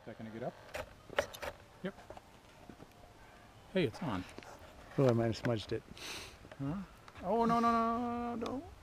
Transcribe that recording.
that going to get up? Yep. Hey, it's on. Oh, I might have smudged it. Huh? Oh, no, no, no, no, no, no.